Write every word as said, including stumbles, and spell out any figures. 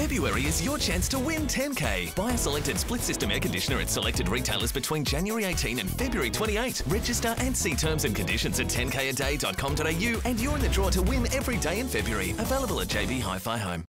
February is your chance to win ten K. Buy a selected split system air conditioner at selected retailers between January eighteenth and February twenty-eighth. Register and see terms and conditions at ten K a day dot com dot a u and you're in the draw to win every day in February. Available at J B Hi-Fi Home.